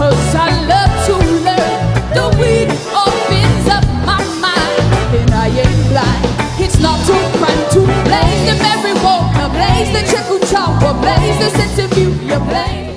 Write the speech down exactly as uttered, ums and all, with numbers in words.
'cause I love to learn. The weed opens up my mind, and I ain't blind. It's not too crime to blaze the marijuana, blaze the chicken chopper, blaze the sense of you, you blaze.